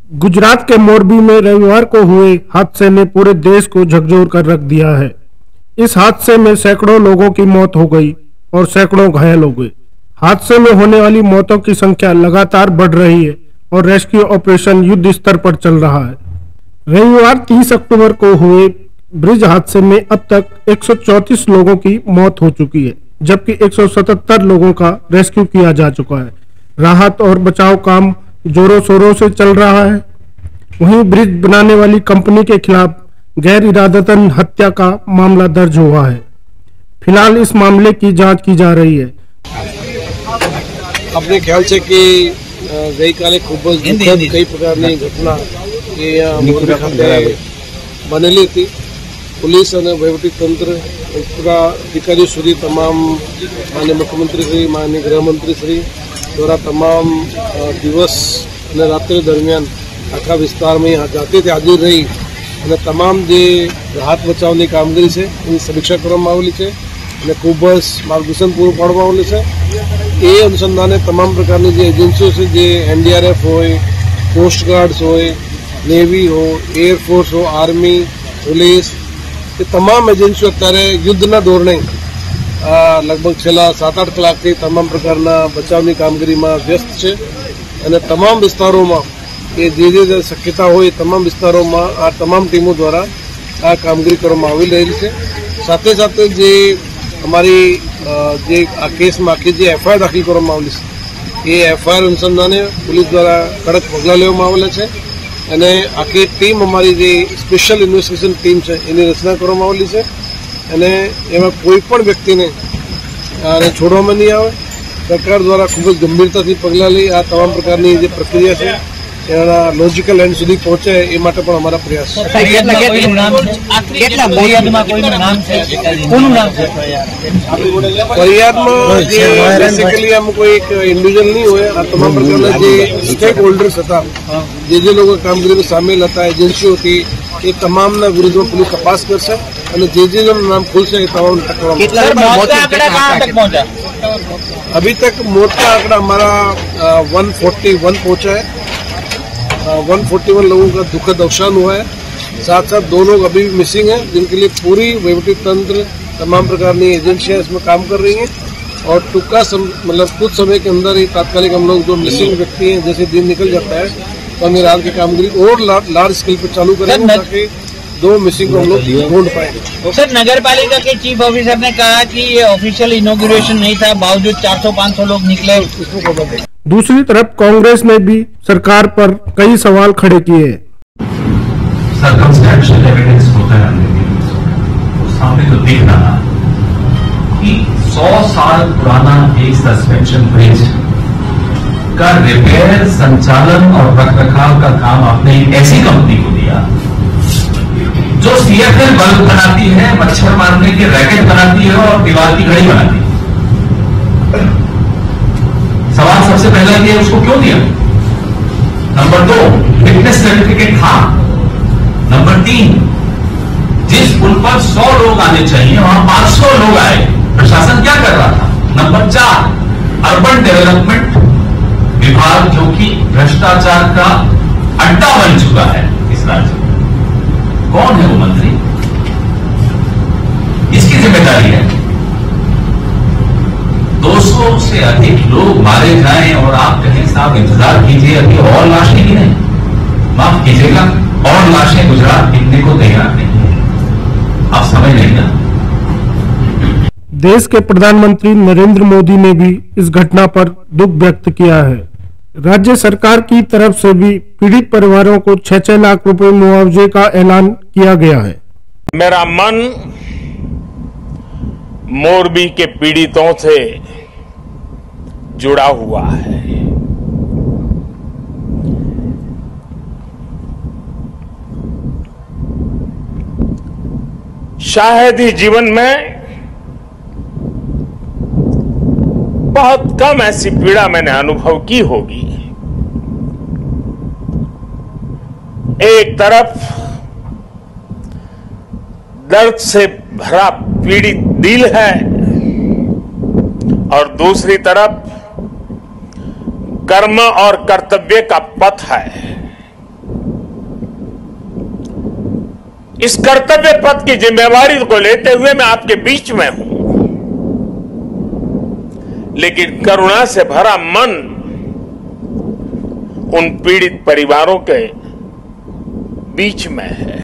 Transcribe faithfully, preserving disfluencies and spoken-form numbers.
गुजरात के मोरबी में रविवार को हुए हादसे ने पूरे देश को झकझोर कर रख दिया है। इस हादसे में सैकड़ों लोगों की मौत हो गई और सैकड़ों घायल हो गए। हादसे में होने वाली मौतों की संख्या लगातार बढ़ रही है और रेस्क्यू ऑपरेशन युद्ध स्तर पर चल रहा है। रविवार तीस अक्टूबर को हुए ब्रिज हादसे में अब तक एक सौ चौंतीस लोगों की मौत हो चुकी है, जबकि एक सौ सतहत्तर लोगों का रेस्क्यू किया जा चुका है। राहत और बचाव काम जोरों शोरों से चल रहा है। वहीं ब्रिज बनाने वाली कंपनी के खिलाफ गैर इरादतन हत्या का मामला दर्ज हुआ है। फिलहाल इस मामले की जांच की जा रही है। अपने ख्याल से कि गई काले खूब दुखद कई प्रकारनी घटना मोरबी खाते बनेली थी। पुलिस और वहीवटी तंत्र पूरा अधिकारीओ सुधी तमाम माननीय मुख्यमंत्री श्री माननीय गृहमंत्री श्री द्वारा तमाम दिवस और रात्रि दरमियान आखा विस्तार में जाते थे हाजिर रही અને તમામ જે રાહત બચાવની કામગીરી છે એની સમીક્ષા કરવામાં આવેલી છે અને ખૂબ જ માર્ગદર્શન પૂરું પાડવામાં આવેલું છે। એ અનુસંધાને તમામ પ્રકારની જે એજન્સીઓ છે, જે એનડીઆરએફ હોય, કોસ્ટગાર્ડ્સ હોય, નેવી हो, એરફોર્સ हो, આર્મી, પોલીસ, એ તમામ એજન્સીઓ અત્યારે યુદ્ધના ધોરણે લગભગ છેલ્લા સાત આઠ કલાકથી તમામ પ્રકારના બચાવની કામગીરીમાં વ્યસ્ત છે અને તમામ વિસ્તારોમાં એ જે જે શક્યતા હોય તમામ વિસ્તારોમાં આ તમામ ટીમો દ્વારા આ કામગીરી કરવામાં આવી રહી છે। સાથે સાથે જે અમારી જે આ કેસમાં આખી જે એફઆઈઆર દાખલ કરવામાં આવેલી છે એ એફઆઈઆર અનુસંધાને પોલીસ દ્વારા કડક પગલાં લેવામાં આવેલા છે અને આખી ટીમ અમારી જે સ્પેશિયલ ઇન્વેસ્ટિગેશન ટીમ છે એની રચના કરવામાં આવેલી છે અને એમાં કોઈ પણ વ્યક્તિને આને છોડવામાં નહીં આવે। સરકાર દ્વારા ખૂબ જ ગંભીરતાથી પગલાં લઈ આ તમામ પ્રકારની જે પ્રક્રિયા છે એના લોજિકલ એન્ડ સુધી પહોંચે એ માટે પણ અમારા પ્રયાસ છે। ફરિયાદમાં જે બેસિકલી આમ કોઈ એક ઇન્ડિવિજ્યુઅલ નહીં હોય, આ તમામ પ્રકારના જે સ્ટેક હોલ્ડર્સ હતા, જે જે લોકો કામગીરીમાં સામેલ હતા, એજન્સીઓ હતી, એ તમામના વિરુદ્ધમાં પોલીસ તપાસ કરશે અને જે જે નામ ખુલશે એ તમામ तक अभी तक मौत का आंकड़ा हमारा वन फोर्टी वन पहुंचा है। वन फोर्टी वन लोगों का दुखद अवसान हुआ है। साथ साथ दो लोग अभी भी मिसिंग हैं, जिनके लिए पूरी वहीवटी तंत्र तमाम प्रकार की एजेंसियां इसमें काम कर रही हैं और टुक्का मतलब कुछ समय के अंदर ही तात्कालिक हम लोग जो मिसिंग व्यक्ति हैं, जैसे दिन निकल जाता है तो हम रात की कामगिरी और लार्ज स्केल पर चालू करेंगे ताकि दो मिसिंग को हम लोग ढूंढ पाएंगे। सर, नगर पालिका के चीफ ऑफिसर ने कहा कि ये ऑफिशियल इनॉग्रेशन नहीं था, बावजूद चार सौ पाँच सौ लोग निकले। दूसरी तरफ कांग्रेस ने भी सरकार पर कई सवाल खड़े किए। सर्कमस्टेंशियल एविडेंस होता है, सामने तो दिख रहा कि सौ साल पुराना एक सस्पेंशन ब्रिज का रिपेयर, संचालन और रखरखाव का काम आपने एक ऐसी कंपनी को दिया जो सीएफएल बल्ब बनाती है, मच्छर मारने के रैकेट बनाती है और दीवार की घड़ी बनाती है। सवाल सबसे पहला ये, उसको क्यों दिया? नंबर दो, फिटनेस सर्टिफिकेट था। नंबर तीन, जिस पुल पर सौ लोग आने चाहिए वहां पांच सौ लोग आए, प्रशासन क्या कर रहा था? नंबर चार, अर्बन डेवलपमेंट विभाग जो कि भ्रष्टाचार का अड्डा बन चुका है इस राज्य में, कौन है वो मंत्री? इसकी जिम्मेदारी है। दो सौ से अधिक लोग मारे जाएं और आप कहें साहब इंतजार कीजिए, अभी और लाशें गिने, माफ कीजिएगा, और लाशें गुजरात गिनने को तैयार नहीं है। आप समझ नहीं ना। देश के प्रधानमंत्री नरेंद्र मोदी ने भी इस घटना पर दुख व्यक्त किया है। राज्य सरकार की तरफ से भी पीड़ित परिवारों को छह छह लाख रुपए मुआवजे का ऐलान किया गया है। मेरा मन मोरबी के पीड़ितों से जुड़ा हुआ है। शायद ही जीवन में बहुत कम ऐसी पीड़ा मैंने अनुभव की होगी। एक तरफ दर्द से भरा पीड़ित दिल है और दूसरी तरफ कर्म और कर्तव्य का पथ है। इस कर्तव्य पथ की जिम्मेवारी को लेते हुए मैं आपके बीच में हूं, लेकिन करुणा से भरा मन उन पीड़ित परिवारों के बीच में है।